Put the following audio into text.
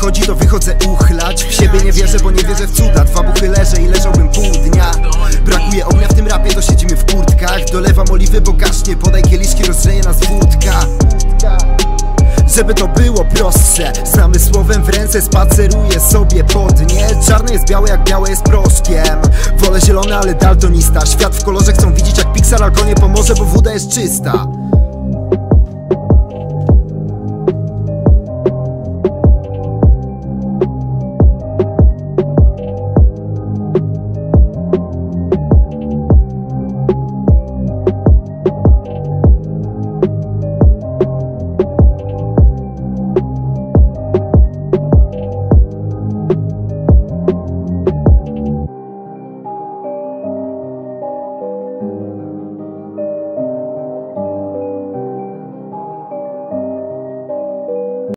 wychodzi, to wychodzę uchlać. W siebie nie wierzę, bo nie wierzę w cuda. 2 buchy leżę i leżałbym pół dnia. Brakuje ognia w tym rapie, to siedzimy w kurtkach. Dolewam oliwy, bo gaśnie, podaj kieliszki, rozgrzeje nas wódka. Żeby to było prostsze, z namysłowem w ręce spaceruję sobie po dnie. Czarne jest białe, jak białe jest proszkiem. Wolę zielone, ale daltonista. Świat w kolorze chcą widzieć jak Pixar, albo nie pomoże, bo woda jest czysta.